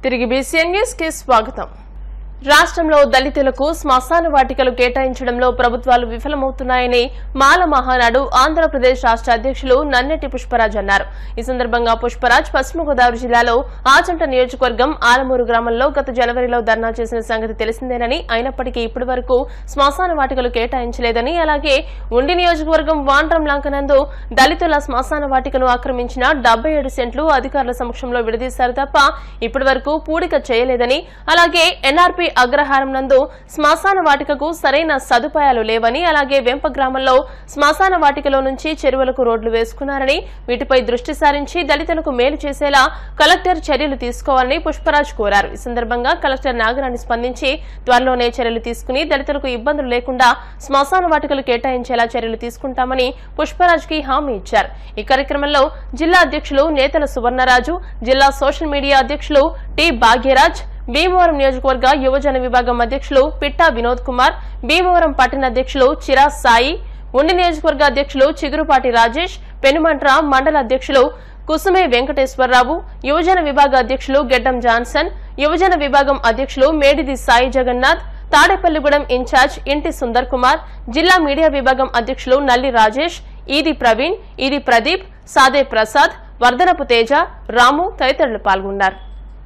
తిరిగి BCN news కి స్వాగతం. రాష్ట్రంలో దళితులకు శ్మశాన వాటికలు కేటాయించడంలో ప్రభుత్వాలు విఫలమవుతున్నాయని మాల మహానాడు ఆంధ్రప్రదేశ్ రాష్ట్ర అధ్యక్షులు నన్నెట్టి పుష్పరాజ్ అన్నారు. ఈ సందర్భంగా పుష్పరాజ్ పశ్చిమ గోదావరి జిల్లాలో ఆచంట నియోజకవర్గం ఆలమూరు గ్రామంలో గత జనవరిలో ధర్నా చేసిన సంగతి తెలిసిందేనని, అయినప్పటికీ ఇప్పటి వరకు శ్మశాన వాటికలు కేటాయించలేదని, అలాగే ఉండి నియోజకవర్గం వాండ్రం లంకనందు దళితుల శ్మశాన వాటికను ఆక్రమించిన 77 సెంట్లు అధికారుల సమక్షంలో విడదీశారు తప్ప ఇప్పటి వరకు పూడిక చేయలేదని, అలాగే ఎన్ఆర్పీ అగ్రహారం నందు శ్మశాన వాటికకు సరైన సదుపాయాలు లేవని, అలాగే వెంప గ్రామంలో శ్మశాన వాటికలో నుంచి చెరువులకు రోడ్లు వేసుకున్నారని, వీటిపై దృష్టి సారించి దళితులకు మేలు చేసేలా కలెక్టర్ చర్యలు తీసుకోవాలని పుష్పరాజ్ కోరారు. ఈ సందర్భంగా కలెక్టర్ నాగరాణి స్పందించి త్వరలోనే చర్యలు తీసుకుని దళితులకు ఇబ్బందులు లేకుండా శ్మశాన వాటికలు కేటాయించేలా చర్యలు తీసుకుంటామని పుష్పరాజ్ కి హామీ ఇచ్చారు. ఈ కార్యక్రమంలో జిల్లా అధ్యక్షులు నేతల సువర్ణరాజు, జిల్లా సోషల్ మీడియా అధ్యక్షులు టి భాగ్యరాజ్, భీమవరం నియోజకవర్గ యువజన విభాగం అధ్యక్షులు పిట్టా వినోద్ కుమార్, భీమవరం పట్టణ అధ్యక్షులు చిరాజ్ సాయి, ఉండి నియోజకవర్గ అధ్యక్షులు చిగురుపాటి రాజేష్, పెనుమంట్ర మండల అధ్యక్షులు కుసుమే వెంకటేశ్వరరావు, యువజన విభాగ అధ్యక్షులు గెడ్డం జాన్సన్, యువజన విభాగం అధ్యక్షులు మేడిది సాయి జగన్నాథ్, తాడేపల్లిగూడెం ఇన్ఛార్జ్ ఇంటి సుందర్ కుమార్, జిల్లా మీడియా విభాగం అధ్యక్షులు నల్లి రాజేష్, ఈది ప్రవీణ్, ఈది ప్రదీప్, సాదే ప్రసాద్, వర్ధనపు తేజ, రాము తదితరులు పాల్గొన్నారు.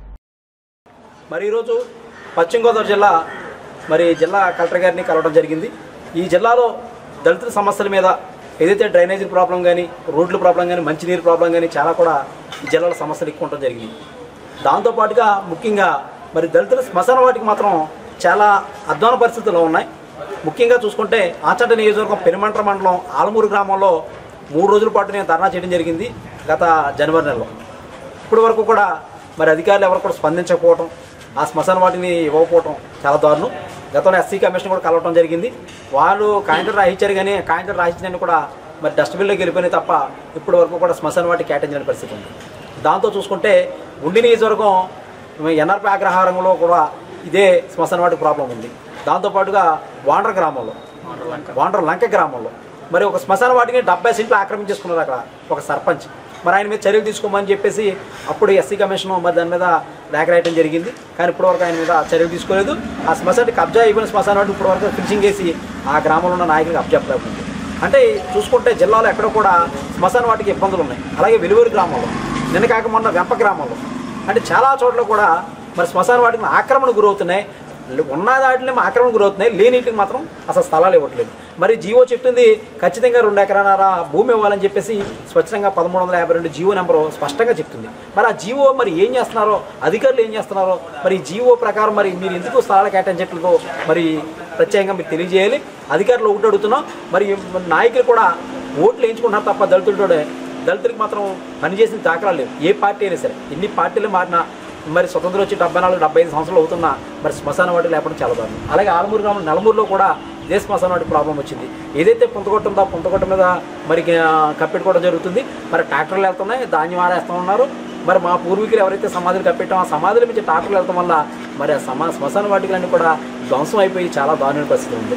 మరి ఈరోజు పశ్చిమ గోదావరి జిల్లా జిల్లా కలెక్టర్ గారిని కలవడం జరిగింది. ఈ జిల్లాలో దళితుల సమస్యల మీద ఏదైతే డ్రైనేజీ ప్రాబ్లం కానీ, రోడ్ల ప్రాబ్లం కానీ, మంచినీరు ప్రాబ్లం కానీ చాలా కూడా ఈ జిల్లాలో సమస్యలు ఎక్కువ ఉండడం జరిగింది. దాంతోపాటుగా ముఖ్యంగా దళితుల శ్మశాన వాటికి మాత్రం చాలా అధ్వాన పరిస్థితుల్లో ఉన్నాయి. ముఖ్యంగా చూసుకుంటే ఆచంట నియోజకవర్గం పెనుమంట్ర మండలం ఆలమూరు గ్రామంలో 3 రోజుల పాటు నేను ధర్నా చేయడం జరిగింది గత జనవరి నెలలో. ఇప్పటి వరకు కూడా అధికారులు ఎవరు కూడా స్పందించకపోవటం, ఆ శ్మశాన వాటిని ఇవ్వకపోవటం చాలా దారుణం. గతంలో ఎస్సీ కమిషన్ కూడా కలవటం జరిగింది. వాళ్ళు కాయింటర్ రాయించారు కానీ కాయింటర్ రాయించిన కూడా డస్ట్బిన్లోకి వెళ్ళిపోయినాయి తప్ప ఇప్పటి వరకు కూడా శ్మశాన వాటికి కేటాయించిన పరిస్థితి ఉంది. దాంతో చూసుకుంటే ఉండి నియోజకవర్గం ఎన్ఆర్పీ అగ్రహారంలో కూడా ఇదే శ్మశాన వాటికి ప్రాబ్లం ఉంది. దాంతోపాటుగా వాండ్ర లంక గ్రామంలో ఒక శ్మశాన వాటిని 70 సెంట్లు ఆక్రమించేసుకున్నారు అక్కడ ఒక సర్పంచ్. ఆయన మీద చర్యలు తీసుకోమని చెప్పేసి అప్పుడు ఎస్సీ కమిషన్ దాని మీద లేఖ రాయడం జరిగింది. కానీ ఇప్పటివరకు ఆయన మీద చర్యలు తీసుకోలేదు. ఆ శ్మశానికి కబ్జా అయిపోయిన శ్మశాన వాటిని ఇప్పటివరకు ఫినిషింగ్ చేసి ఆ గ్రామంలో ఉన్న నాయకులకు అప్పచెప్పలేకపోయింది. అంటే చూసుకుంటే జిల్లాలో ఎక్కడ కూడా శ్మశాన వాటికి ఇబ్బందులు ఉన్నాయి. అలాగే వెలువూరు గ్రామంలో, నిన్న కాక మొన్న వెంప గ్రామంలో, అంటే చాలా చోట్ల కూడా శ్మశాన వాటికి ఆక్రమణ గురవుతున్నాయి. ఉన్న దాటిని ఆక్రమణ గురవుతున్నాయి, లేనిటికి మాత్రం అసలు స్థలాలు ఇవ్వట్లేదు. జీవో చెప్తుంది ఖచ్చితంగా 2 ఎకరాల భూమి ఇవ్వాలని చెప్పేసి స్వచ్ఛంగా 1352 జీవో నెంబరు స్పష్టంగా చెప్తుంది. ఆ జీవో ఏం చేస్తున్నారో, అధికారులు ఏం చేస్తున్నారో, ఈ జీవో ప్రకారం మీరు ఎందుకు స్థలాలు కేటాయించట్లేదో ప్రత్యేకంగా మీరు తెలియజేయాలి. అధికారులు ఒకటి అడుగుతున్నాం, నాయకులు కూడా ఓట్లు వేయించుకుంటున్నారు తప్ప దళితులకి మాత్రం పనిచేసిన దాఖలాలు లేవు. ఏ పార్టీ అయినా సరే, ఎన్ని పార్టీలు మారినా స్వతంత్రం వచ్చి 74-75 సంవత్సరాలు అవుతున్నా శ్మశాన వాటి లేకపోవడం చాలా దారుణం. అలాగే ఆలమూరు గ్రామం నలుమూరులో కూడా ఇదే శ్మశాన వాటి ప్రాబ్లం వచ్చింది. ఏదైతే పుంతగొట్ట ఉందో పుంతగొట్ట మీద కప్పెట్టుకోవడం జరుగుతుంది. ట్రాక్టర్లు వెళ్తున్నాయి, ధాన్యం ఆరేస్తూ ఉన్నారు. మా పూర్వీకులు ఎవరైతే సమాధులు కప్పెట్టామో ఆ సమాధుల నుంచి ట్రాక్టర్లు వెళ్తాం వల్ల శ్మశాన వాటికలన్నీ కూడా ధ్వంసం అయిపోయి చాలా దారుణ పరిస్థితి ఉంది.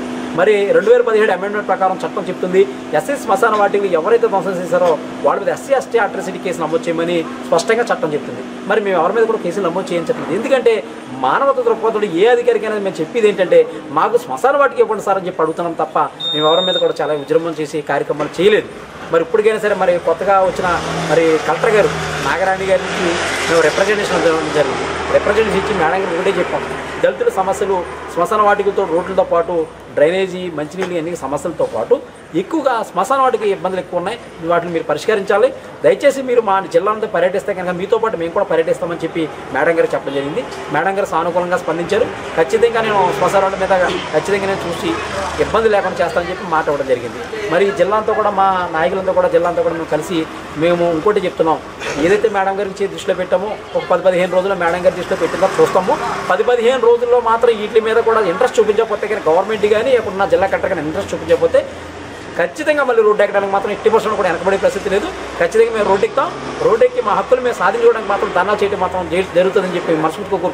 2017 అమెండ్మెంట్ ప్రకారం చట్టం చెప్తుంది ఎస్సీ శ్మశాన వాటికి ఎవరైతే ధ్వంసం చేశారో వాళ్ళ మీద SC ST అట్రాసిటీ కేసు నమోదు చేయమని స్పష్టంగా చట్టం చెప్తుంది. మేము ఎవరి మీద కూడా కేసులు నమోదు చేయించట్లేదు. ఎందుకంటే మానవత దృక్పథుడు ఏ అధికారికైనా మేము చెప్పేది ఏంటంటే మాకు శ్మశాన వాటికి ఇవ్వండి సార్ అని చెప్పి అడుగుతున్నాం తప్ప మేము ఎవరి మీద కూడా చాలా విజృంభణ చేసి కార్యక్రమాలు చేయలేదు. ఇప్పటికైనా సరే కొత్తగా వచ్చిన కలెక్టర్ గారు నాగరాణి గారి నుంచి మేము రిప్రజెంటేషన్ జరిగింది. రిప్రజెంటేషన్ ఇచ్చి మేడం గారికి ఒకటే చెప్పాం, దళితుల సమస్యలు శ్మశాన వాటికలతో రోడ్లతో పాటు డ్రైనేజీ, మంచినీళ్ళు అన్ని సమస్యలతో పాటు ఎక్కువగా శ్మశాన వాటికి ఇబ్బందులు ఎక్కువ ఉన్నాయి. వాటిని మీరు పరిష్కరించాలి. దయచేసి మీరు మా జిల్లాలో పర్యటిస్తే కనుక మీతో పాటు మేము కూడా పర్యటిస్తామని చెప్పి మేడం గారు చెప్పడం జరిగింది. మేడం గారు సానుకూలంగా స్పందించారు. ఖచ్చితంగా నేను శ్మశాన వాటి మీద ఖచ్చితంగా నేను చూసి ఇబ్బంది లేకుండా చేస్తానని చెప్పి మాట ఇవ్వడం జరిగింది. జిల్లాంతా కూడా మా నాయకులంతా కూడా జిల్లాంతా కూడా మేము కలిసి మేము ఇంకోటి చెప్తున్నాం, ఏదైతే మేడం గారికి దృష్టిలో పెట్టామో ఒక 10-15 రోజుల్లో మేడం గారి దృష్టిలో పెట్టిందా చూస్తాము. 10-15 రోజుల్లో మాత్రం వీటి మీద కూడా ఇంట్రెస్ట్ చూపించకపోతే కానీ గవర్నమెంట్ కానీ ఇప్పుడున్న జిల్లా కలెక్టర్ కానీ ఇంట్రెస్ట్ చూపించకపోతే ఖచ్చితంగా రోడ్డు ఎక్కడానికి మాత్రం 80% కూడా వెనకబడే పరిస్థితి లేదు. ఖచ్చితంగా మేము రోడ్డు ఎక్కుతాం. రోడ్డు ఎక్కి మా హక్కులు మేము సాధించుకోవడానికి మాత్రం ధర్నా చేయడం మాత్రం జరుగుతుందని చెప్పి మనస్ఫూర్తిగా కోరుకుంటూ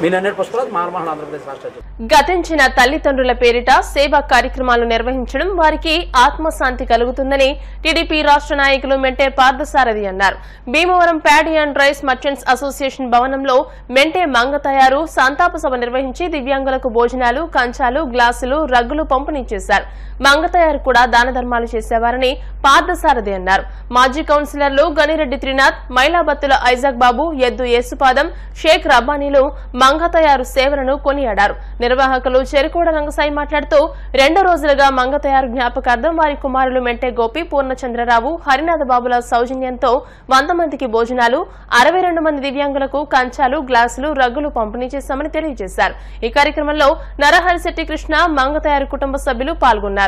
మీ నన్నెటి పుష్పరాజు మాలమహల్ ఆంధ్రప్రదేశ్ రాష్ట్ర అధ్యక్షుడు. గతించిన తల్లిదండ్రుల పేరిట సేవా కార్యక్రమాలు నిర్వహించడం వారికి ఆత్మశాంతి కలుగుతుందని టీడీపీ రాష్ట్ర నాయకులు మెంటే పార్థసారథి అన్నారు. Bhimavaram paddy and rice merchants association భవనంలో మెంటే మంగ తయారు సంతాప సభ నిర్వహించి దివ్యాంగులకు భోజనాలు, కంచాలు, గ్లాసులు, రగ్గులు పంపిణీ చేశారు. మంగ తయారు కూడా దాన ధర్మాలు చేసేవారని పార్థసారథి అన్నారు. మాజీ కౌన్సిలర్లు గనిరెడ్డి త్రినాథ్, మైలాబత్తుల ఐజాక్ బాబు, ఎద్దు యేసుపాదం, షేక్ రబ్బానీలు మంగ తయారు సేవలను కొనియాడారు. నిర్వాహకులు చెరుకోడ రంగసాయి మాట్లాడుతూ 2 రోజులుగా మంగ తయారు జ్ఞాపకార్థం వారి కుమారులు మెంటే గోపి, పూర్ణచంద్రరావు, హరినాథ బాబుల సౌజన్యంతో 100 మందికి భోజనాలు, 62 మంది దివ్యాంగులకు కంచాలు, గ్లాసులు, రగ్గులు పంపిణీ చేశామని తెలియజేశారు. ఈ కార్యక్రమంలో నరహరిశెట్టి కృష్ణ, మంగ తయారు కుటుంబ సభ్యులు పాల్గొన్నారు.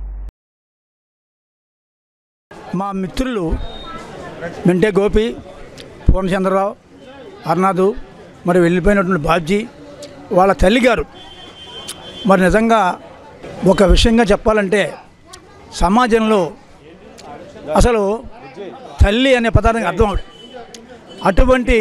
మా మిత్రులు మెంటే గోపి, పూర్ణచంద్రరావు, హరినాథు, మరి వెళ్ళిపోయినటువంటి బాబ్జీ వాళ్ళ తల్లిగారు మరి నిజంగా ఒక విషయంగా చెప్పాలంటే సమాజంలో అసలు తల్లి అనే పదార్థానికి అర్థం అవుతుంది. అటువంటి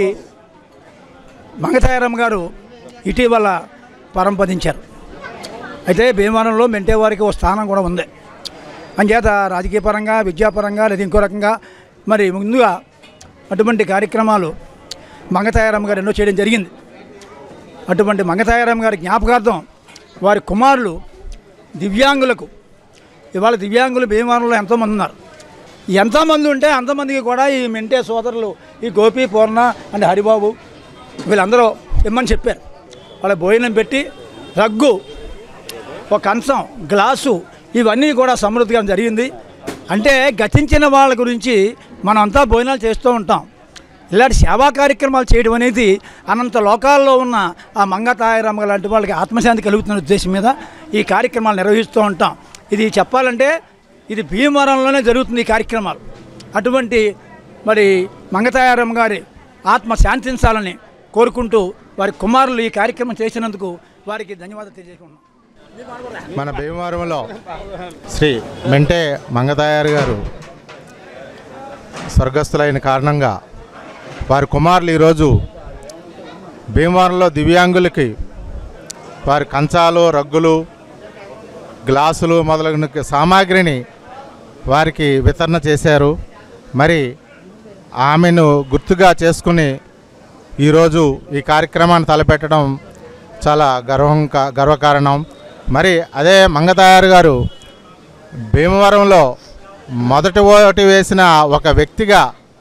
మంగతాయారమ్మ గారు ఇటీవల పరంపదించారు. అయితే భీమవరంలో మెంటే వారికి ఓ స్థానం కూడా ఉంది. అంచేత రాజకీయ పరంగా, విద్యాపరంగా లేదా ఇంకో రకంగా మరి ముందుగా అటువంటి కార్యక్రమాలు మంగతాయారమ్మ గారు ఎన్నో చేయడం జరిగింది. అటువంటి మంగతాయారమ్మ గారి జ్ఞాపకార్థం వారి కుమారులు దివ్యాంగులకు, ఇవాళ దివ్యాంగులు భీమవరంలో ఎంతోమంది ఉన్నారు. ఎంతమంది ఉంటే అంతమందికి కూడా ఈ మెంటే సోదరులు, ఈ గోపి, పూర్ణ అండ్ హరిబాబు వీళ్ళందరూ ఇమ్మని చెప్పారు. వాళ్ళ భోజనం పెట్టి రగ్గు, ఒక కంచం, గ్లాసు ఇవన్నీ కూడా సమృద్ధిగా జరిగింది. అంటే గతించిన వాళ్ళ గురించి మనం అంతా భోజనాలు చేస్తూ ఉంటాం. ఇలాంటి సేవా కార్యక్రమాలు చేయడం అనేది అనంత లోకాల్లో ఉన్న ఆ మంగతాయారమ్మ లాంటి వాళ్ళకి ఆత్మశాంతి కలుగుతున్న ఉద్దేశం మీద ఈ కార్యక్రమాలు నిర్వహిస్తూ ఉంటాం. ఇది చెప్పాలంటే ఇది భీమవరంలోనే జరుగుతుంది ఈ కార్యక్రమాలు. అటువంటి మరి మంగతాయారమ్మ గారి ఆత్మ శాంతించాలని కోరుకుంటూ వారి కుమారులు ఈ కార్యక్రమం చేసినందుకు వారికి ధన్యవాదాలు తెలియజేసుకుంటున్నాం. మన భీమవరంలో శ్రీ మెంటే మంగతాయారు గారు స్వర్గస్థులైన కారణంగా వారి కుమారులు ఈరోజు భీమవరంలో దివ్యాంగులకి వారి కంచాలు, రగ్గులు, గ్లాసులు మొదలైన సామాగ్రిని వారికి వితరణ చేశారు. మరి ఆమెను గుర్తుగా చేసుకుని ఈరోజు ఈ కార్యక్రమాన్ని తలపెట్టడం చాలా గర్వకారణం. మరి అదే మంగతాయారు గారు భీమవరంలో మొదటి ఓటు వేసిన ఒక వ్యక్తిగా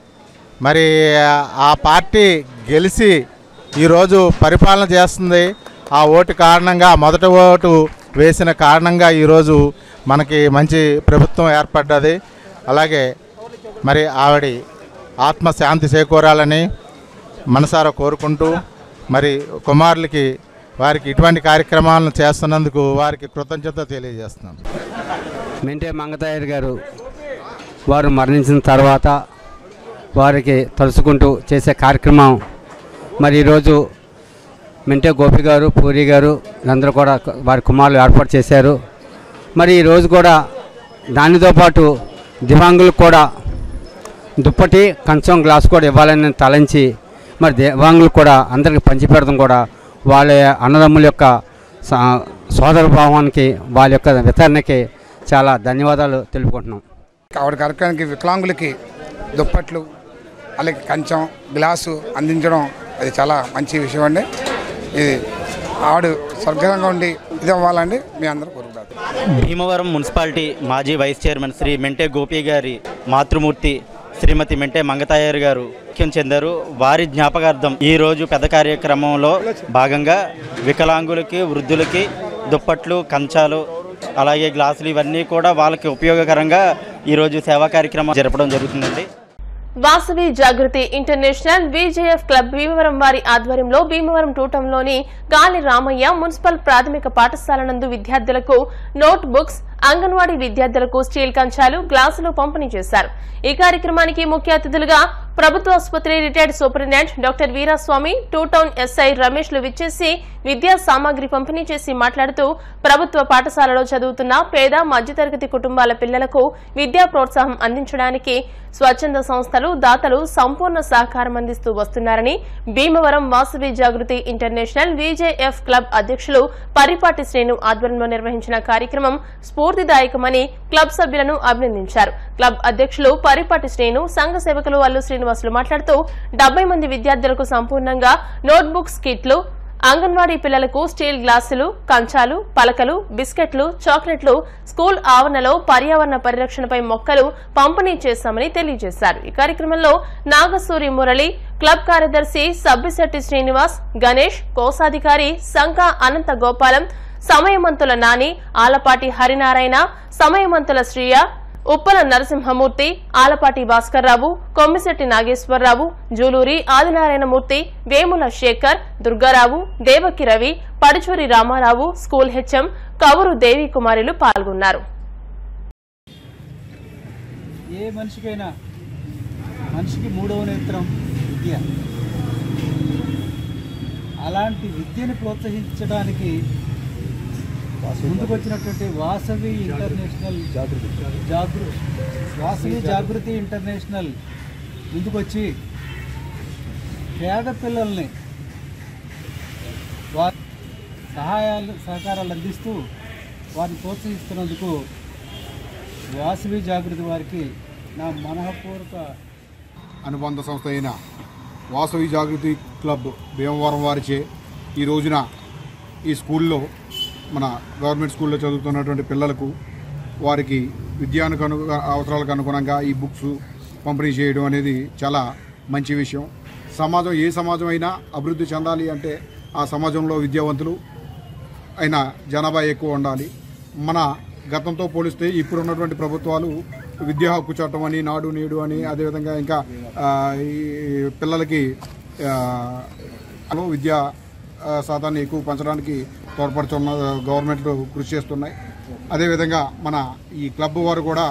మరి ఆ పార్టీ గెలిచి ఈరోజు పరిపాలన చేస్తుంది. ఆ ఓటు కారణంగా, మొదటి ఓటు వేసిన కారణంగా ఈరోజు మనకి మంచి ప్రభుత్వం ఏర్పడ్డది. అలాగే మరి ఆవిడ ఆత్మశాంతి చేకూరాలని మనసారా కోరుకుంటూ మరి కుమారులకి వారికి ఇటువంటి కార్యక్రమాలను చేస్తున్నందుకు వారికి కృతజ్ఞత తెలియజేస్తున్నాం. మెంటే మంగతాయారు గారు వారు మరణించిన తర్వాత వారికి తలుచుకుంటూ చేసే కార్యక్రమం మరి ఈరోజు మెంటే గోపి గారు, పూరి గారు అందరూ కూడా వారి కుమారులు ఏర్పాటు చేశారు. మరి ఈరోజు కూడా దానితో పాటు దివ్యాంగులకు కూడా దుప్పటి, కంచం, గ్లాస్ కూడా ఇవ్వాలని తలంచి మరి దివ్యాంగులకు కూడా అందరికీ పంచిపెడతాం కూడా వాళ్ళ అన్నదమ్ముల యొక్క సోదర భావానికి, వాళ్ళ యొక్క వితరణకి చాలా ధన్యవాదాలు తెలుపుకుంటున్నాం. ఆవిడ కార్యక్రమానికి వికలాంగులకి దుప్పట్లు, అలాగే కంచం, గ్లాసు అందించడం అది చాలా మంచి విషయం అండి. ఇది ఆవిడ స్వర్గంగా ఉండి ఇది అవ్వాలండి మీ అందరూ కోరుకుంటారు. భీమవరం మున్సిపాలిటీ మాజీ వైస్ చైర్మన్ శ్రీ మెంటే గోపి గారి మాతృమూర్తి శ్రీమతి మెంటే మంగతాయారు గారు ముఖ్యం చెందారు. వారి జ్ఞాపకార్థం ఈరోజు పెద్ద కార్యక్రమంలో భాగంగా వికలాంగులకి, వృద్ధులకి దుప్పట్లు, కంచాలు, అలాగే గ్లాసులు ఇవన్నీ కూడా వాళ్ళకి ఉపయోగకరంగా ఈరోజు సేవా కార్యక్రమం జరపడం జరుగుతుందండి. Vasavi Jagruthi international VJF club Bhimavaram వారి ఆధ్వర్యంలో భీమవరం టూటంలోని గాలి రామయ్య మున్సిపల్ ప్రాథమిక పాఠశాల నందు విద్యార్థులకు నోట్ బుక్స్, అంగన్వాడీ విద్యార్థులకు స్టీల్ కంచాలు, గ్లాసులు పంపిణీ చేశారు. ఈ కార్యక్రమానికి ముఖ్య అతిథులుగా ప్రభుత్వ ఆసుపత్రి retired superintendent doctor Veeraswamy, 2 town SI రమేష్లు విచ్చేసి విద్యా సామాగ్రి పంపిణీ చేసి మాట్లాడుతూ ప్రభుత్వ పాఠశాలలో చదువుతున్న పేద మధ్యతరగతి కుటుంబాల పిల్లలకు విద్యా ప్రోత్సాహం అందించడానికి స్వచ్ఛంద సంస్థలు, దాతలు సంపూర్ణ సహకారం అందిస్తూ వస్తున్నారని, Bhimavaram Vasavi Jagruthi international VJF club అధ్యక్షులు పరిపాటి శ్రీను ఆధ్వర్యంలో నిర్వహించిన కార్యక్రమం స్ఫూర్తిదాయకమని క్లబ్ సభ్యులను అభినందించారు. క్లబ్ అధ్యక్షులు పరిపాటి శ్రీను, సంఘ సేవకులు అల్లు శ్రీనివాసులు మాట్లాడుతూ 70 మంది విద్యార్థులకు సంపూర్ణంగా నోట్బుక్స్, కిట్లు, అంగన్వాడీ పిల్లలకు స్టీల్ గ్లాసులు, కంచాలు, పలకలు, బిస్కెట్లు, చాక్లెట్లు, స్కూల్ ఆవరణలో పర్యావరణ పరిరక్షణపై మొక్కలు పంపిణీ చేశామని తెలియజేశారు. ఈ కార్యక్రమంలో నాగసూరి మురళి, క్లబ్ కార్యదర్శి సబ్బిశెట్టి శ్రీనివాస్, గణేష్, కోశాధికారి సంక అనంత గోపాలం, సమయమంతుల నాని, ఆలపాటి హరినారాయణ, సమయమంతుల శ్రీయ, ఉప్పల నరసింహమూర్తి, ఆలపాటి భాస్కర్రావు, కొమ్మిశెట్టి నాగేశ్వరరావు, జూలూరి ఆదినారాయణమూర్తి, వేముల శేఖర్, దుర్గారావు, దేవకి రవి, పడుచూరి రామారావు, స్కూల్ హెచ్ఎం కవురు దేవి కుమారులు పాల్గొన్నారు. ఏ మనిషికైనా మనిషికి మూడవ నేత్రం విద్య. అలాంటి విద్యను ప్రోత్సహించడానికి ముందుకొచ్చినటువంటి వాసవి ఇంటర్నేషనల్ వాసవి జాగృతి ఇంటర్నేషనల్ ముందుకొచ్చి పేద పిల్లల్ని వారి సహకారాలు అందిస్తూ వారిని ప్రోత్సహిస్తున్నందుకు వాసవి జాగృతి వారికి నా మనఃపూర్వక అనుబంధ సంస్థ అయిన వాసవి జాగృతి క్లబ్ భీమవరం వారిచే ఈ రోజున ఈ స్కూల్లో మన గవర్నమెంట్ స్కూల్లో చదువుతున్నటువంటి పిల్లలకు వారికి విద్యానికి అవసరాలకు అనుగుణంగా ఈ బుక్స్ పంపిణీ చేయడం అనేది చాలా మంచి విషయం. సమాజం ఏ సమాజం అయినా అభివృద్ధి చెందాలి అంటే ఆ సమాజంలో విద్యావంతులు అయిన జనాభా ఎక్కువ ఉండాలి. మన గతంతో పోలిస్తే ఇప్పుడు ఉన్నటువంటి ప్రభుత్వాలు విద్యా హక్కు చట్టం అని, నాడు నేడు అని, అదేవిధంగా ఇంకా ఈ పిల్లలకి విద్యా శాతాన్ని ఎక్కువ పెంచడానికి తోడ్పడుతున్న గవర్నమెంట్లు కృషి చేస్తున్నాయి. అదేవిధంగా మన ఈ క్లబ్ వారు కూడా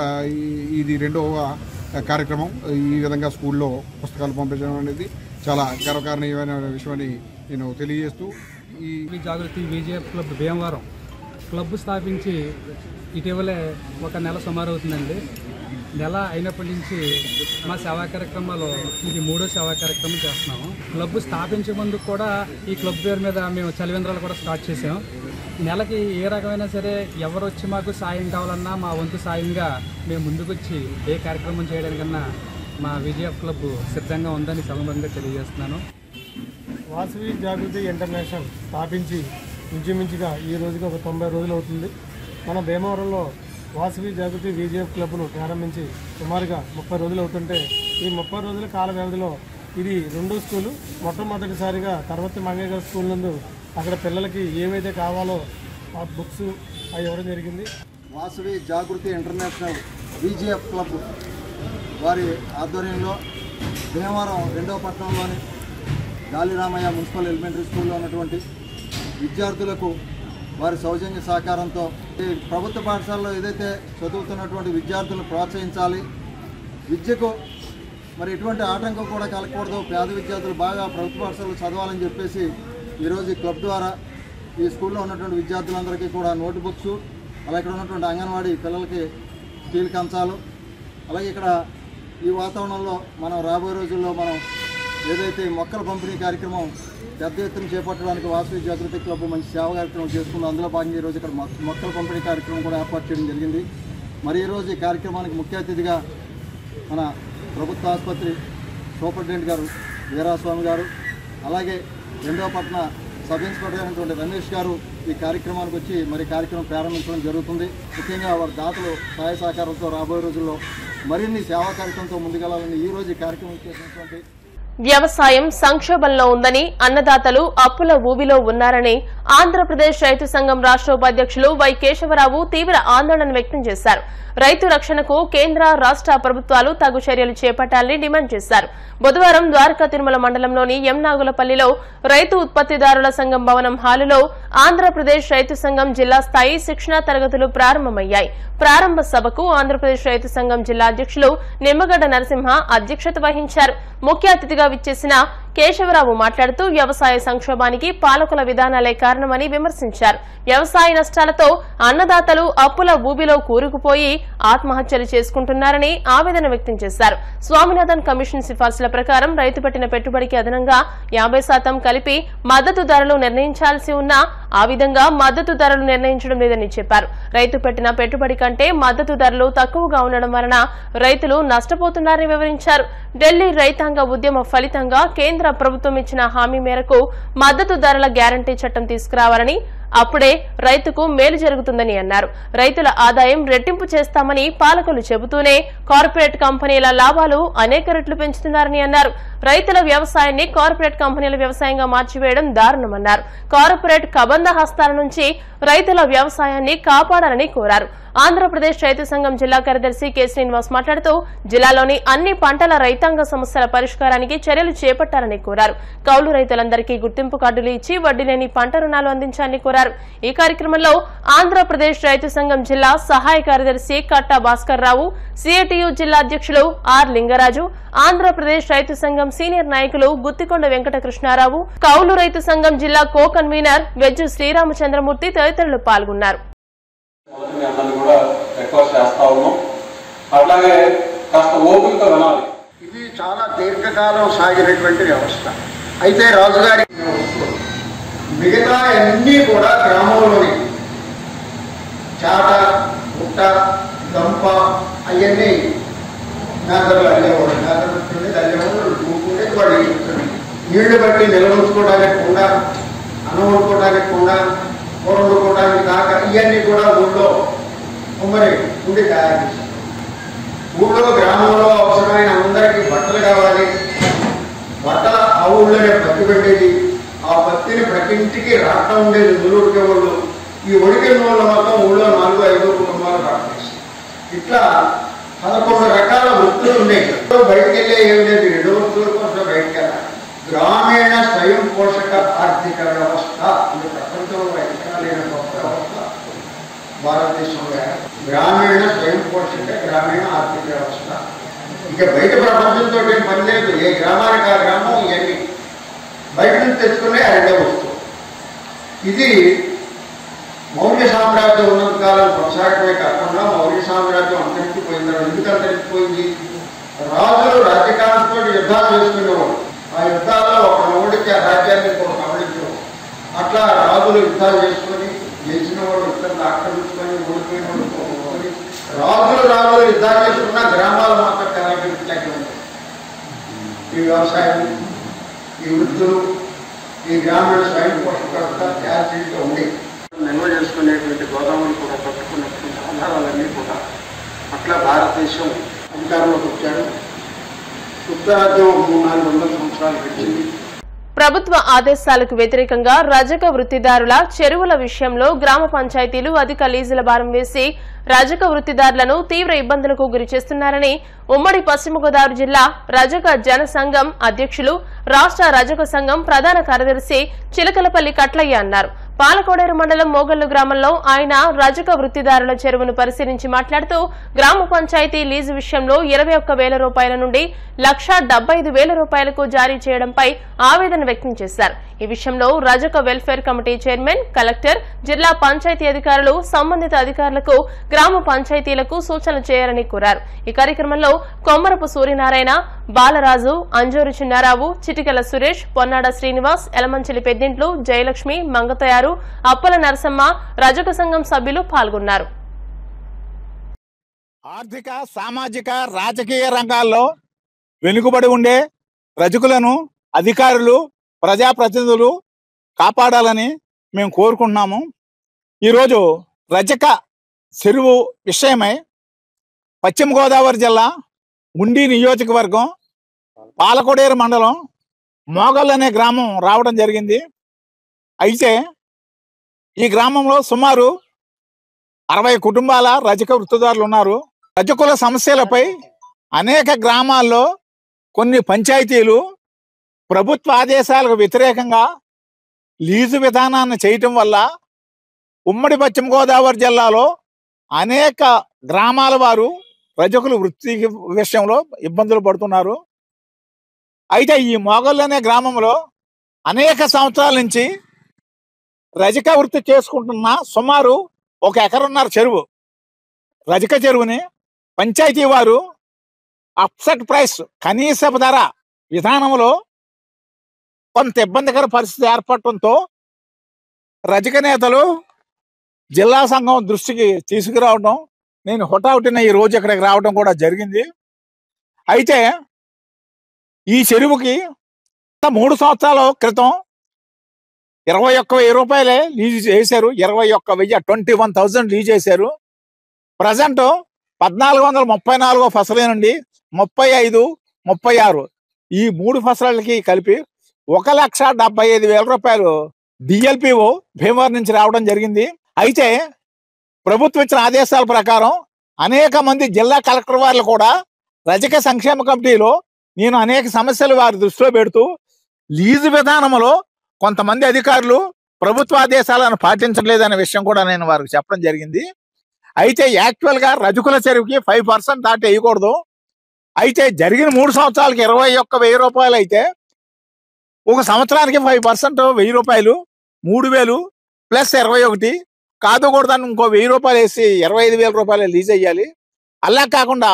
ఇది 2వ కార్యక్రమం. ఈ విధంగా స్కూల్లో పుస్తకాలు పంపించడం అనేది చాలా గర్వకారణీయమైన విషయమని నేను తెలియజేస్తూ ఈ Jagruthi VJF club Bhimavaram club స్థాపించి ఇటీవలే 1 నెల సుమారు అవుతుందండి. నెల అయినప్పటి నుంచి మా సేవా కార్యక్రమాలు ఇది 3వ సేవా కార్యక్రమం చేస్తున్నాము. క్లబ్ స్థాపించే ముందు కూడా ఈ క్లబ్ పేరు మీద మేము చలివేంద్రాలు కూడా స్టార్ట్ చేసాం. నెలకి ఏ రకమైనా సరే ఎవరు వచ్చి మాకు సాయం కావాలన్నా మా వంతు సాయంగా మేము ముందుకొచ్చి ఏ కార్యక్రమం చేయడానికన్నా మా VJF క్లబ్ సిద్ధంగా ఉందని సభంగా తెలియజేస్తున్నాను. వాసవి జాగృతి ఇంటర్నేషనల్ స్థాపించి ఇంచుమించుగా ఈ రోజుకి ఒక 90 రోజులు అవుతుంది. మన భీమవరంలో వాసవి జాగృతి VJF క్లబ్ను ప్రారంభించి సుమారుగా 30 రోజులు అవుతుంటే ఈ 30 రోజుల కాల వ్యవధిలో ఇది 2వ స్కూలు. మొట్టమొదటిసారిగా తర్వతి మంగయ్య గారి స్కూల్ నందు అక్కడ పిల్లలకి ఏవైతే కావాలో ఆ బుక్స్ అవి ఇవ్వడం జరిగింది. Vasavi Jagruthi international VJF club వారి ఆధ్వర్యంలో భీమవరం 2వ పట్టణంలోని గాలిరామయ్య మున్సిపల్ ఎలిమెంటరీ స్కూల్లో ఉన్నటువంటి విద్యార్థులకు వారి సౌజన్య సహకారంతో ఈ ప్రభుత్వ పాఠశాలలో ఏదైతే చదువుతున్నటువంటి విద్యార్థులను ప్రోత్సహించాలి, విద్యకు మరి ఎటువంటి ఆటంకం కూడా కలగకూడదు, పేద విద్యార్థులు బాగా ప్రభుత్వ పాఠశాలలో చదవాలని చెప్పేసి ఈరోజు ఈ క్లబ్ ద్వారా ఈ స్కూల్లో ఉన్నటువంటి విద్యార్థులందరికీ కూడా నోట్ బుక్స్, అలాగే ఇక్కడ ఉన్నటువంటి అంగన్వాడీ పిల్లలకి స్టీల్ కంచాలు, అలాగే ఇక్కడ ఈ వాతావరణంలో మనం రాబోయే రోజుల్లో మనం ఏదైతే మొక్కల పంపిణీ కార్యక్రమం పెద్ద ఎత్తున చేపట్టడానికి వాసవి జాగృతి క్లబ్ మంచి సేవ కార్యక్రమం చేసుకుంది. అందులో భాగంగా ఈరోజు ఇక్కడ మొక్కల పంపిణీ కార్యక్రమం కూడా ఏర్పాటు చేయడం జరిగింది. మరి ఈరోజు ఈ కార్యక్రమానికి ముఖ్య అతిథిగా మన ప్రభుత్వ ఆసుపత్రి సూపరింటెండెంట్ గారు వీరాస్వామి గారు, అలాగే 2వ పట్టణ సబ్ ఇన్స్పెక్టర్ అయినటువంటి రమేష్ గారు ఈ కార్యక్రమానికి వచ్చి మరి కార్యక్రమం ప్రారంభించడం జరుగుతుంది. ముఖ్యంగా వారి దాతలు సహాయ సహకారంతో రాబోయే రోజుల్లో మరిన్ని సేవా కార్యక్రమంతో ముందుకెళ్లాలని ఈరోజు ఈ కార్యక్రమం చేసినటువంటి వ్యవసాయం సంక్షోభంలో ఉందని, అన్నదాతలు అప్పుల ఊబిలో ఉన్నారని ఆంధ్రప్రదేశ్ రైతు సంఘం రాష్ట్ర ఉపాధ్యక్షులు వై కేశవరావు తీవ్ర ఆందోళన వ్యక్తం చేశారు. రైతు రక్షణకు కేంద్ర రాష్ట్ర ప్రభుత్వాలు తగు చర్యలు చేపట్టాలని డిమాండ్ చేశారు. బుధవారం ద్వారకా తిరుమల మండలంలోని ఎంనాగులపల్లిలో రైతు ఉత్పత్తిదారుల సంఘం భవనం హాలులో ఆంధ్రప్రదేశ్ రైతు సంఘం జిల్లా స్థాయి శిక్షణా తరగతులు ప్రారంభమయ్యాయి. ప్రారంభ సభకు ఆంధ్రప్రదేశ్ రైతు సంఘం జిల్లా అధ్యక్షులు నిమ్మగడ్డ నరసింహ అధ్యక్షత వహించారు. ముఖ్య అతిథిగా విచ్చేసిన కేశవరావు మాట్లాడుతూ వ్యవసాయ సంక్షోభానికి పాలకుల విధానాలే కారణమని విమర్శించారు. వ్యవసాయ నష్టాలతో అన్నదాతలు అప్పుల ఊబిలో కూరుకుపోయి ఆత్మహత్యలు చేసుకుంటున్నారని ఆవేదన వ్యక్తం చేశారు. స్వామినాథన్ కమిషన్ సిఫార్సుల ప్రకారం రైతు పెట్టిన పెట్టుబడికి అదనంగా 50% కలిపి మద్దతు ధరలు నిర్ణయించాల్సి ఉన్నా ఆ విధంగా మద్దతు ధరలు నిర్ణయించడం లేదని చెప్పారు. రైతు పెట్టిన పెట్టుబడి కంటే మద్దతు ధరలు తక్కువగా ఉండడం వలన రైతులు నష్టపోతున్నారని వివరించారు. ఢిల్లీ రైతాంగ ఉద్యమ ఫలితంగా కేంద్ర ప్రభుత్వం ఇచ్చిన హామీ మేరకు మద్దతు ధరల గ్యారంటీ చట్టం తీసుకురావాలని, అప్పుడే రైతుకు మేలు జరుగుతుందని అన్నారు. రైతుల ఆదాయం రెట్టింపు చేస్తామని పాలకులు చెబుతూనే కార్పొరేట్ కంపెనీల లాభాలు అనేక రెట్లు పెంచుతున్నారని అన్నారు. రైతుల వ్యవసాయాన్ని కార్పొరేట్ కంపెనీల వ్యవసాయంగా మార్చివేయడం దారుణమన్నారు. కార్పొరేట్ కబంధ హస్తాల నుంచి రైతుల వ్యవసాయాన్ని కాపాడాలని కోరారు. ఆంధ్రప్రదేశ్ రైతు సంఘం జిల్లా కార్యదర్శి కె శ్రీనివాస్ మాట్లాడుతూ జిల్లాలోని అన్ని పంటల రైతాంగ సమస్యల పరిష్కారానికి చర్యలు చేపట్టాలని కోరారు. కౌలు రైతులందరికీ గుర్తింపు కార్డులు ఇచ్చి వడ్డీ లేని పంట రుణాలు అందించాలని కోరారు. ఈ కార్యక్రమంలో ఆంధ్రప్రదేశ్ రైతు సంఘం జిల్లా సహాయ కార్యదర్శి కట్టా భాస్కర్ రావు, సిఐటియు జిల్లా అధ్యక్షులు ఆర్ లింగరాజు, ఆంధ్రప్రదేశ్ రైతు సంఘం సీనియర్ నాయకులు గుత్తికొండ వెంకటకృష్ణారావు, కౌలు రైతు సంఘం జిల్లా కో కన్వీనర్ వెజ్జు శ్రీరామచంద్రమూర్తి తదితరులు పాల్గొన్నారు. అట్లాగే కాస్త ఓపికతో వినాలి. ఇది చాలా దీర్ఘకాలం సాగినటువంటి వ్యవస్థ. అయితే రాజుగారి మిగతా అన్నీ కూడా గ్రామంలోని చాట, పుట్ట, గంప అవన్నీ మేతలు అల్లేవాడు. మేతలు అల్లేవాడు కూకుంటే వాడు నీళ్లు బట్టి నిల్వఉంచుకోవడానికి కూడా, అన్నం వండుకోవడానికి కూడా, కూర వండుకోవడానికి కాక ఇవన్నీ కూడా ఊళ్ళో ఉమ్మడి ఉండి తయారు చేశారు. ఊళ్ళో గ్రామంలో అవసరమైన అందరికీ బట్టలు కావాలి. బట్టల ఆ ఊళ్ళోనే పత్తి పెట్టేది. ఆ పత్తిని ప్రతి ఇంటికి రాట ఉండేది. నులుడికే వాళ్ళు ఈ ఒడికిన వాళ్ళు మొత్తం ఊళ్ళో 4-5 కుటుంబాలు రాటేస్తారు. ఇట్లా 11 రకాల వృత్తులు ఉన్నాయి. బయటకు వెళ్ళే ఏం లేదు. 2 వృత్తుల కోసం బయటకు వెళ్ళాలి. గ్రామీణ స్వయం పోషక ఆర్థిక వ్యవస్థ ఇది ప్రపంచంలో ఎక్కడ లేని గొప్ప వ్యవస్థ భారతదేశంలో. గ్రామీణ స్వయం పోషక గ్రామీణ ఆర్థిక వ్యవస్థ. ఇక బయట ప్రపంచంతో పని లేదు. ఏ గ్రామానికి ఆ గ్రామం ఇవన్నీ బయట నుంచి తెచ్చుకునే రెండో వస్తువు. ఇది మౌర్య సామ్రాజ్యం ఉన్నంత కాలం కొనసాగటమే కాకుండా మౌర్య సామ్రాజ్యం అంతరించిపోయింది. ఎందుకు అంతరించిపోయింది? రాజులు రాజ్యకాలంతో యుద్ధాలు చేసుకునేవాడు. ఆ యుద్ధాల్లో ఒక నవ్వుడికి ఆ రాజ్యాన్ని ఇంకొక కబడించేవాడు. అట్లా రాజులు యుద్ధాలు చేసుకొని గెలిచిన వాడు ఇతరులు ఆక్రమించుకొని ఓడిపోయిన వాడు పోగొట్టుకొని రాజులు యుద్ధాలు చేసుకున్న గ్రామాలు మాత్రం తెలంగాణ ఉంటాయి. ఈ వ్యవసాయం, ఈ వృత్తులు, ఈ గ్రామీణ స్వయం పోషక వ్యవస్థ తయారు చేయడంలో ఉండి నిల్వ చేసుకునేటువంటి గోదాములు కూడా పట్టుకున్నటువంటి ఆధారాలన్నీ కూడా అట్లా భారతదేశం అధికారంలోకి వచ్చారు. ఉత్తరాజ్యం 300-400 సంవత్సరాలు గడిచింది. ప్రభుత్వ ఆదేశాలకు వ్యతిరేకంగా రజక వృత్తిదారుల చెరువుల విషయంలో గ్రామ పంచాయతీలు అధిక లీజుల భారం వేసి రజక వృత్తిదారులను తీవ్ర ఇబ్బందులకు గురి చేస్తున్నారని ఉమ్మడి పశ్చిమ గోదావరి జిల్లా రజక జన సంఘం అధ్యక్షులు, రాష్ట్ర రజక సంఘం ప్రధాన కార్యదర్శి చిలకలపల్లి కట్లయ్య అన్నారు. పాలకోడేరు మండలం మోగల్లు గ్రామంలో ఆయన రజక వృత్తిదారుల చెరువును పరిశీలించి మాట్లాడుతూ గ్రామ పంచాయతీ లీజు విషయంలో 21,000 రూపాయల నుండి 1,75,000 రూపాయలకు జారీ చేయడంపై ఆవేదన వ్యక్తం చేశారు. ఈ విషయంలో రజక వెల్ఫేర్ కమిటీ చైర్మన్, కలెక్టర్, జిల్లా పంచాయతీ అధికారులు సంబంధిత అధికారులకు, గ్రామ పంచాయతీలకు సూచనలు చేయాలని కోరారు. ఈ కార్యక్రమంలో కొమ్మరపు సూర్యనారాయణ, బాలరాజు, అంజూరు చిన్నారావు, చిటికెల సురేష్, పొన్నాడ శ్రీనివాస్, ఎలమంచిలి పెద్దింట్లు, జయలక్ష్మి, మంగతయారు, అప్పల నరసమ్మ, రజక సంఘం సభ్యులు పాల్గొన్నారు. ఆర్థిక, సామాజిక, రాజకీయ రంగాల్లో వెనుకబడి ఉండే రజకులను అధికారులు, ప్రజాప్రతినిధులు కాపాడాలని మేము కోరుకుంటున్నాము. ఈరోజు రజక చెరువు విషయమై పశ్చిమ గోదావరి జిల్లా ఉండి నియోజకవర్గం పాలకొడేరు మండలం మోగల్ అనే గ్రామం రావడం జరిగింది. అయితే ఈ గ్రామంలో సుమారు 60 కుటుంబాల రజక వృత్తిదారులు ఉన్నారు. రజకుల సమస్యలపై అనేక గ్రామాల్లో కొన్ని పంచాయతీలు ప్రభుత్వ ఆదేశాలకు వ్యతిరేకంగా లీజు విధానాన్ని చేయటం వల్ల ఉమ్మడి పశ్చిమ గోదావరి జిల్లాలో అనేక గ్రామాల వారు రజకులు వృత్తి విషయంలో ఇబ్బందులు పడుతున్నారు. అయితే ఈ మోగల్ అనే గ్రామంలో అనేక సంవత్సరాల నుంచి రజక వృత్తి చేసుకుంటున్న సుమారు 1 ఎకరున్నర చెరువు రజక చెరువుని పంచాయతీ వారు అప్సెట్ ప్రైస్ కనీసపు ధర విధానంలో కొంత ఇబ్బందికర పరిస్థితి ఏర్పడటంతో రజక నేతలు జిల్లా సంఘం దృష్టికి తీసుకురావడం, నేను హుటాహుటిన ఈ రోజు ఇక్కడికి రావడం కూడా జరిగింది. అయితే ఈ చెరువుకి 3 సంవత్సరాల క్రితం 21,000 రూపాయలే లీజు చేశారు. 21,000 లీజు చేశారు. ప్రజెంట్ 1434 ఫసలే నుండి 35, 36 ఈ 3 ఫసలకి కలిపి 1,75,000 రూపాయలు డిఎల్పిఓ భీమవరం నుంచి రావడం జరిగింది. అయితే ప్రభుత్వం ఇచ్చిన ఆదేశాల ప్రకారం అనేక మంది జిల్లా కలెక్టర్ వారు కూడా రజక సంక్షేమ కమిటీలో నేను అనేక సమస్యలు వారి దృష్టిలో పెడుతూ లీజు విధానంలో కొంతమంది అధికారులు ప్రభుత్వ ఆదేశాలను పాటించలేదనే విషయం కూడా నేను వారికి చెప్పడం జరిగింది. అయితే యాక్చువల్గా రజకుల చెరువుకి 5% దాటి వేయకూడదు. అయితే జరిగిన 3 సంవత్సరాలకి 21,000 రూపాయలు అయితే ఒక సంవత్సరానికి 5% 1,000 రూపాయలు 3,000 ప్లస్ 21 కాదు కూడా దాన్ని ఇంకో 1,000 రూపాయలు వేసి 25,000 రూపాయలు లీజ్ అయ్యాలి. అలా కాకుండా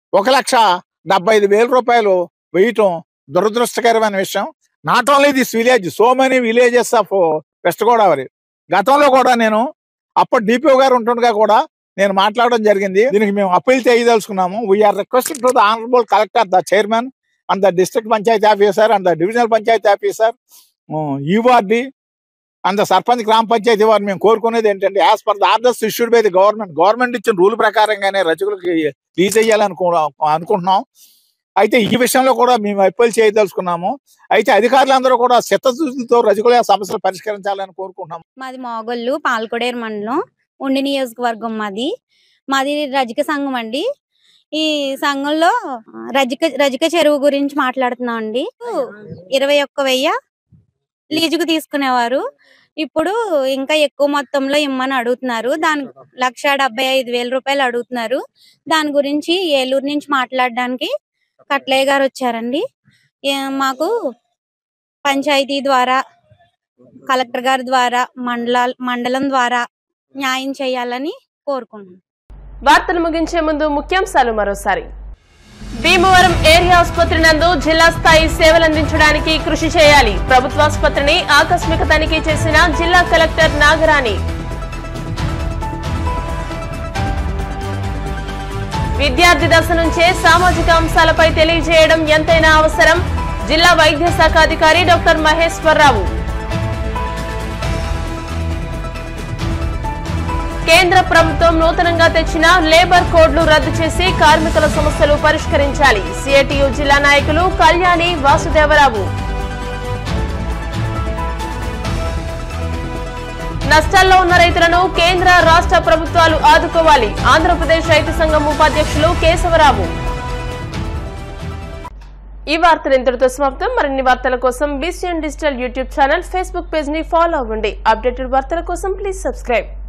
1,75,000 రూపాయలు వేయటం దురదృష్టకరమైన విషయం. Not only this village, so many villages of West Godavari. గతంలో కూడా నేను అప్పుడు డిపిఓ గారు ఉంటుండగా కూడా నేను మాట్లాడడం జరిగింది. దీనికి మేము అప్పీల్ చేయదలుచుకున్నాము. We are requesting to the honourable collector, the chairman and the district panchayat officer and the divisional panchayat officer, EORD and the sarpanch గ్రామ పంచాయతీ వారు మేము కోరుకునేది ఏంటంటే, as per the orders issued by the government ఇచ్చిన రూల్ ప్రకారంగానే రజకులకి లీజ్ అనుకుంటున్నాం. అయితే ఈ విషయంలో కూడా మేము అప్పీల్ చేయదలుచుకున్నాము. అయితే అధికారులందరూ కూడా చిత్తశుద్ధితో రజకుల సమస్యలు పరిష్కరించాలని కోరుకుంటున్నాము. మాది మోగొల్లు పాలకొడేరు మండలం ఉండి నియోజకవర్గం. మాది రజక సంఘం అండి. ఈ సంఘంలో రజక చెరువు గురించి మాట్లాడుతున్నాం అండి. 21,000 లీజుకు తీసుకునేవారు. ఇప్పుడు ఇంకా ఎక్కువ మొత్తంలో ఇమ్మని అడుగుతున్నారు. దానికి 1,75,000 రూపాయలు అడుగుతున్నారు. దాని గురించి ఏలూరు నుంచి మాట్లాడడానికి కట్లయ్య గారు వచ్చారండి. మాకు పంచాయతీ ద్వారా, కలెక్టర్ గారి ద్వారా, మండలం ద్వారా న్యాయం చేయాలని కోరుకుంటున్నాం. వార్తలు ముగించే ముందు ముఖ్యాంశాలు మరోసారి. భీమవరం ఏరియా ఆసుపత్రి నందు జిల్లా స్థాయి సేవలందించడానికి కృషి చేయాలి. ప్రభుత్వాసుపత్రిని ఆకస్మిక తనిఖీ చేసిన జిల్లా కలెక్టర్ నాగరాణి. విద్యార్థి దశ నుంచే సామాజిక అంశాలపై తెలియజేయడం ఎంతైనా అవసరం. జిల్లా వైద్య శాఖ అధికారి డాక్టర్ మహేశ్వరరావు. కేంద్ర ప్రభుత్వం నూతనంగా తెచ్చిన లేబర్ కోడ్లు రద్దు చేసి కార్మికుల సమస్యలు పరిష్కరించాలి. సిఐటియు జిల్లా నాయకులు కళ్యాణి, వాసుదేవరావు. నష్టాల్లో ఉన్న రైతులను కేంద్ర రాష్ట్ర ప్రభుత్వాలు ఆదుకోవాలి. ఆంధ్రప్రదేశ్ రైతు సంఘం ఉపాధ్యక్షులు కేశవరావు. ఈ వార్తలు ఇంతటితో సమాప్తం. మరిన్ని వార్తల కోసం BCN digital YouTube channel, Facebook page ని ఫాలో అవ్వండి. అప్డేటెడ్ వార్తల కోసం ప్లీజ్ సబ్స్క్రైబ్.